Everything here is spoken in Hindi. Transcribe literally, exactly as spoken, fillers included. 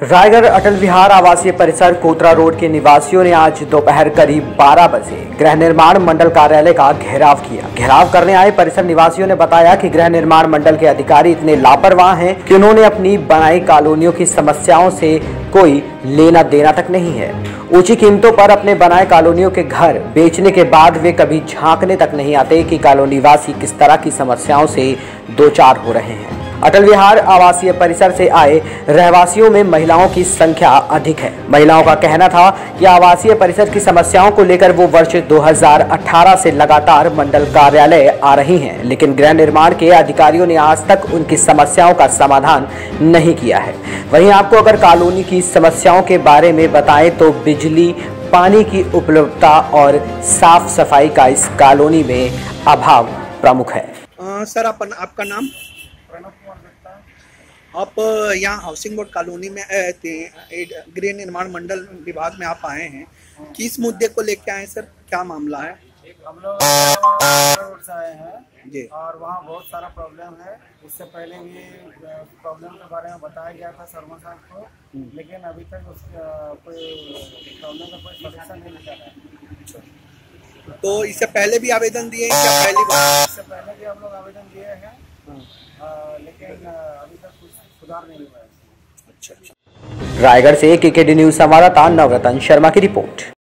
रायगढ़ अटल विहार आवासीय परिसर कोतरा रोड के निवासियों ने आज दोपहर करीब बारह बजे गृह निर्माण मंडल कार्यालय का घेराव किया। घेराव करने आए परिसर निवासियों ने बताया कि गृह निर्माण मंडल के अधिकारी इतने लापरवाह हैं कि उन्होंने अपनी बनाई कॉलोनियों की समस्याओं से कोई लेना देना तक नहीं है। ऊंची कीमतों पर अपने बनाए कॉलोनियों के घर बेचने के बाद वे कभी झांकने तक नहीं आते कि कॉलोनी वासी किस तरह की समस्याओं से दो चार हो रहे हैं। अटल विहार आवासीय परिसर से आए रहवासियों में महिलाओं की संख्या अधिक है। महिलाओं का कहना था कि आवासीय परिसर की समस्याओं को लेकर वो वर्ष दो हज़ार अठारह से लगातार मंडल कार्यालय आ रही हैं, लेकिन गृह निर्माण के अधिकारियों ने आज तक उनकी समस्याओं का समाधान नहीं किया है। वहीं आपको अगर कॉलोनी की समस्याओं के बारे में बताएं तो बिजली, पानी की उपलब्धता और साफ सफाई का इस कॉलोनी में अभाव प्रमुख है। आ, सर अपन आपका नाम? आप यहाँ हाउसिंग बोर्ड कॉलोनी में गृह निर्माण मंडल विभाग में आप आए हैं, किस मुद्दे को लेके आए सर? क्या मामला है? हम लोग रोड से आए हैं जी, और वहाँ बहुत सारा प्रॉब्लम है। इससे पहले भी प्रॉब्लम के बारे में बताया गया था शर्मा साहब को, लेकिन अभी तक उस कोई प्रॉब्लम का कोई सॉल्यूशन नहीं निकला है। तो इससे पहले भी आवेदन दिए हैं क्या? पहली बार? इससे पहले भी हम लोग आवेदन दिए हैं, लेकिन अभी तक कुछ सुधार नहीं हुआ है। अच्छा अच्छा। रायगढ़ से के के डी न्यूज संवाददाता नवरतन शर्मा की रिपोर्ट।